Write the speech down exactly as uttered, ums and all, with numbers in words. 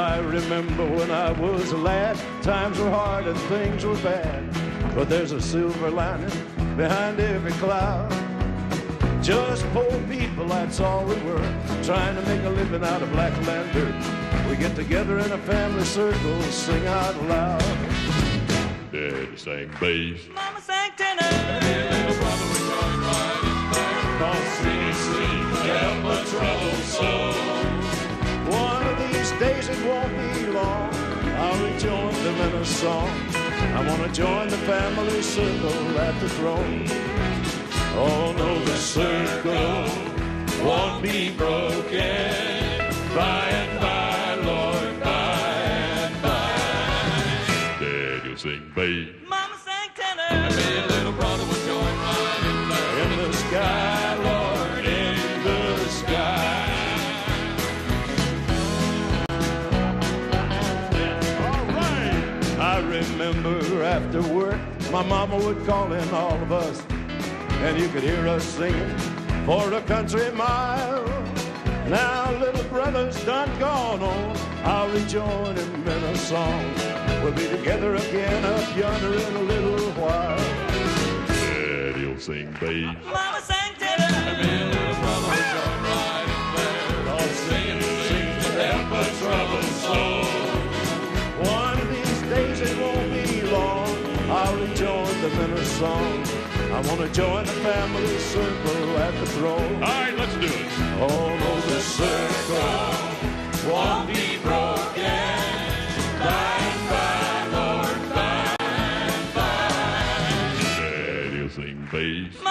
I remember when I was a lad, times were hard and things were bad, but there's a silver lining behind every cloud. Just poor people, that's all we were, trying to make a living out of black land dirt. We get together in a family circle, sing out loud. Daddy sang bass, Mama sang tenor, Hey, little brother, we're going right in there. cause singing seems to help a troubled soul. One of these days it won't be long, I'll rejoin them in a song. I want to join the family circle at the throne. Oh no, the circle won't be broken by and by, Lord, by and by. Dad, you'll sing bass. Mama sang tenor, Hey, little brother, we're going right in there. In the sky, Lord, in the sky. All right. I remember after work, my mama would call in all of us, and you could hear us singing for a country mile. Now little brother's done gone on, I'll rejoin him in a song. We'll be together again up yonder in a little while. Dad, you'll sing bass. Mama sang tenor, Hey, little brother, we're going right in there. All singing seems to help a troubled soul. One of these days it won't be long, I'll rejoin them in a song. I want to join the family circle at the throne. All right, let's do it. Oh no, the circle won't be broken. By and by, Lord, by and by. Dad, you'll sing bass.